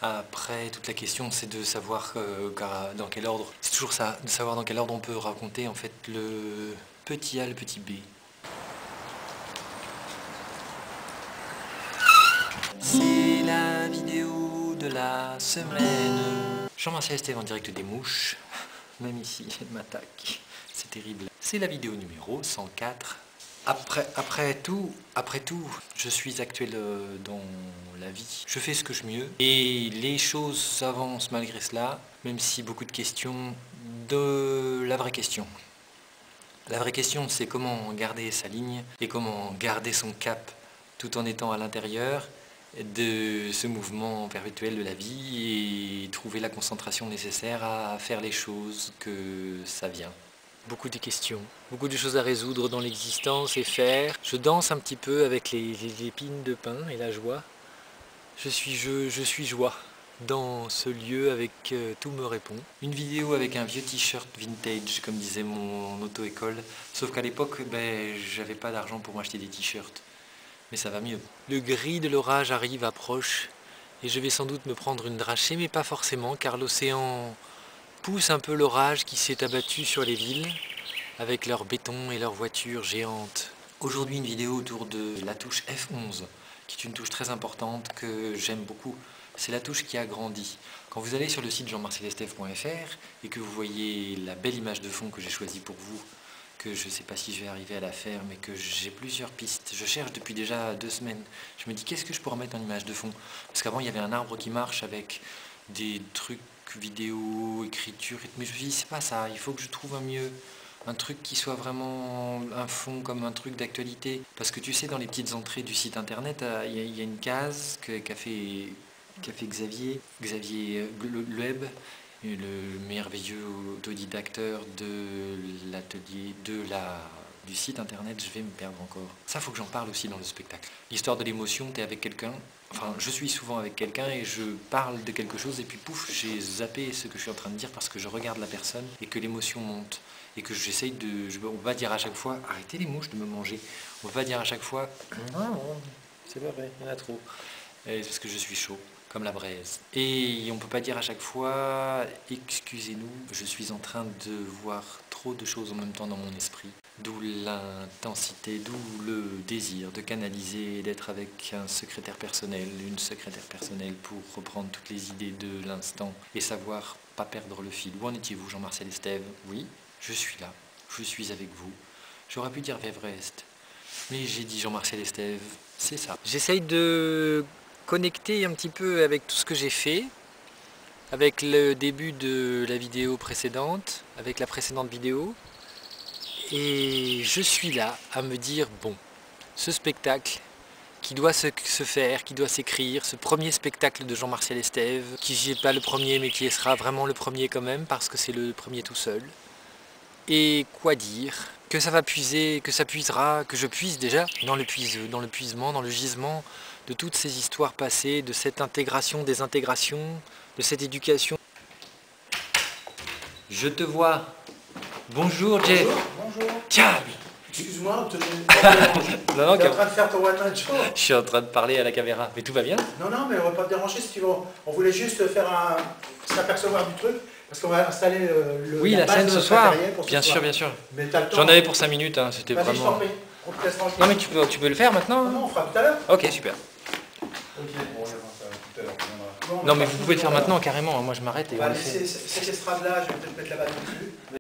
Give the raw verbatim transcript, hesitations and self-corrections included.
Après, toute la question, c'est de savoir euh, dans quel ordre, c'est toujours ça, de savoir dans quel ordre on peut raconter en fait le petit A, le petit B. C'est la vidéo de la semaine. Jean-Martial Estève en direct des mouches. Même ici, elle m'attaque. C'est terrible. C'est la vidéo numéro cent quatre. Après, après tout, après tout, je suis actuel dans la vie. Je fais ce que je mieux. Et les choses avancent malgré cela, même si beaucoup de questions de la vraie question. La vraie question, c'est comment garder sa ligne et comment garder son cap tout en étant à l'intérieur de ce mouvement perpétuel de la vie et trouver la concentration nécessaire à faire les choses que ça vient. Beaucoup de questions, beaucoup de choses à résoudre dans l'existence et faire. Je danse un petit peu avec les, les épines de pin et la joie. Je suis, je, je suis joie dans ce lieu avec euh, tout me répond. Une vidéo avec un vieux t-shirt vintage, comme disait mon auto-école. Sauf qu'à l'époque, ben, j'avais pas d'argent pour m'acheter des t-shirts. Mais ça va mieux. Le gris de l'orage arrive, approche, et je vais sans doute me prendre une drachée, mais pas forcément, car l'océan pousse un peu l'orage qui s'est abattu sur les villes, avec leurs bétons et leurs voitures géantes. Aujourd'hui, une vidéo autour de la touche F onze, qui est une touche très importante que j'aime beaucoup. C'est la touche qui agrandit. Quand vous allez sur le site jean martial estève point F R et que vous voyez la belle image de fond que j'ai choisie pour vous, que je ne sais pas si je vais arriver à la faire, mais que j'ai plusieurs pistes. Je cherche depuis déjà deux semaines. Je me dis, qu'est-ce que je pourrais mettre en image de fond? Parce qu'avant, il y avait un arbre qui marche avec des trucs vidéo, écriture, mais je me suis dit, c'est pas ça, il faut que je trouve un mieux. Un truc qui soit vraiment un fond comme un truc d'actualité. Parce que tu sais, dans les petites entrées du site internet, il y, y a une case qu'a fait, qu'a fait Xavier, Xavier Loeb, le merveilleux autodidacteur de l'atelier de la du site internet. Je vais me perdre encore. Ça, faut que j'en parle aussi dans le spectacle. L'histoire de l'émotion, tu es avec quelqu'un, enfin je suis souvent avec quelqu'un et je parle de quelque chose et puis pouf, j'ai zappé ce que je suis en train de dire parce que je regarde la personne et que l'émotion monte et que j'essaye de, je, on va dire à chaque fois, arrêtez les mouches de me manger. On va dire à chaque fois, non, c'est pas vrai, il y en a trop. Et parce que je suis chaud, comme la braise. Et on ne peut pas dire à chaque fois, excusez-nous, je suis en train de voir trop de choses en même temps dans mon esprit. D'où l'intensité, d'où le désir de canaliser et d'être avec un secrétaire personnel, une secrétaire personnelle pour reprendre toutes les idées de l'instant et savoir pas perdre le fil. Où en étiez-vous, Jean-Martial Estève? Oui, je suis là, je suis avec vous. J'aurais pu dire Vévrest, mais j'ai dit Jean-Martial Estève, c'est ça. J'essaye de connecter un petit peu avec tout ce que j'ai fait, avec le début de la vidéo précédente, avec la précédente vidéo. Et je suis là à me dire, bon, ce spectacle qui doit se, se faire, qui doit s'écrire, ce premier spectacle de Jean-Martial Estève, qui n'est pas le premier mais qui sera vraiment le premier quand même, parce que c'est le premier tout seul. Et quoi dire? Que ça va puiser, que ça puisera, que je puise déjà dans le puiseux, dans le puisement, dans le gisement de toutes ces histoires passées, de cette intégration, désintégration, de cette éducation. Je te vois. Bonjour Jeff. Bonjour, bonjour. Tiens. Excuse-moi, tu es non, non, en train de faire ton one man show. Je suis en train de parler à la caméra. Mais tout va bien? Non, non, mais on va pas te déranger si tu veux. On voulait juste faire un... s'apercevoir du truc, parce qu'on va installer le... Oui, la, la scène ce soir. Bien sûr, bien sûr. J'en avais pour cinq minutes, hein. C'était vraiment... On te laisse tranquille. Non, mais tu peux, tu peux le faire maintenant? Non, non, on fera tout à l'heure. Ok, super. Ok, bon, on avance tout à l'heure. Non, mais vous pouvez le faire maintenant, carrément. Moi, je m'arrête et on le fait. Cette estrade-là, je vais peut-être mettre la balle dessus.